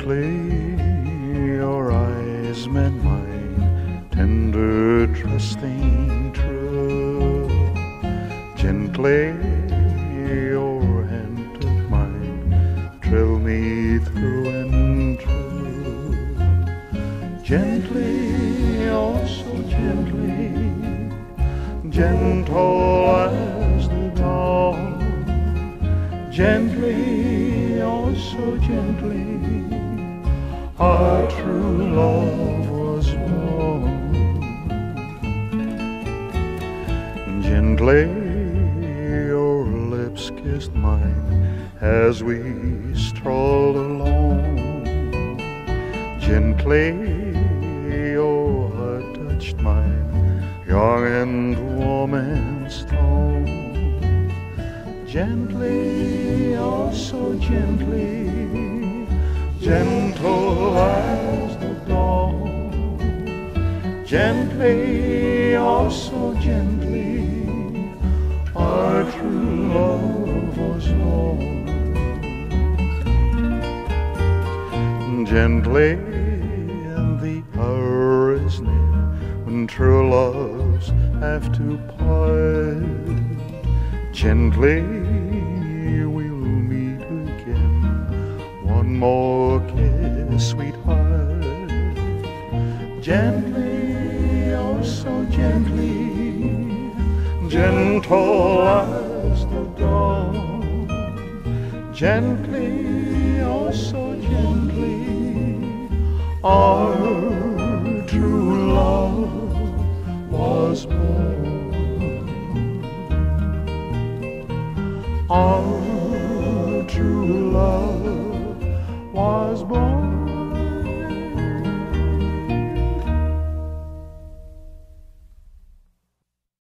Gently your eyes met mine, tender, trusting, true. Gently your hand took mine, thrilled me through and through. Gently, oh so gently, gentle as the dawn. Gently, oh so gently, our true love was born. Gently your lips kissed mine as we strolled along. Gently your heart touched mine, young and warm and strong. Gently, oh so gently, gentle as the dawn. Gently, oh so gently, our true love was born. Gently, and the hour is near when true loves have to part. Gently we'll meet again, one more kiss, sweetheart. Gently, oh so gently, gentle as the dawn. Gently, oh so gently, our true love was born. Our true love